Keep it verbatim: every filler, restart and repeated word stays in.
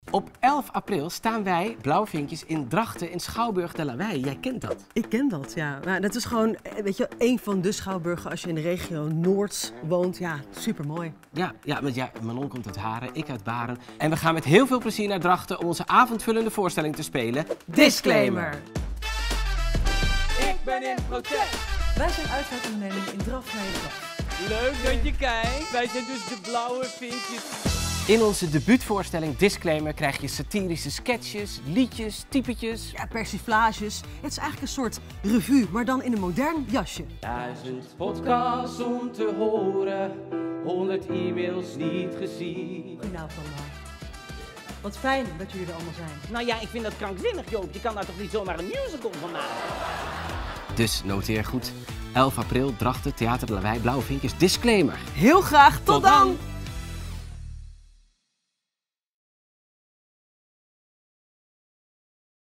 Op elf april staan wij, Blauwe Vinkjes, in Drachten in Schouwburg de Lawaai. Jij kent dat? Ik ken dat, ja. Maar dat is gewoon, weet je, één van de schouwburgen als je in de regio Noord woont. Ja, supermooi. Ja, ja, want ja, Manon komt uit Haren, ik uit Baren. En we gaan met heel veel plezier naar Drachten om onze avondvullende voorstelling te spelen. Disclaimer! Ik ben in protest. Wij zijn uitvaartonderneming in Drachten. Leuk dat je kijkt. Wij zijn dus de Blauwe Vinkjes. In onze debuutvoorstelling Disclaimer krijg je satirische sketches, liedjes, typetjes. Ja, persiflages. Het is eigenlijk een soort revue, maar dan in een modern jasje. Duizend podcasts om te horen, honderd e-mails niet gezien. Nou, van mij. Wat fijn dat jullie er allemaal zijn. Nou ja, ik vind dat krankzinnig, Joop. Je kan daar toch niet zomaar een musical van maken? Dus noteer goed. elf april, Drachten, Theater de Lawaai, Blauwe Vinkjes, Disclaimer. Heel graag, tot, Tot dan. dan.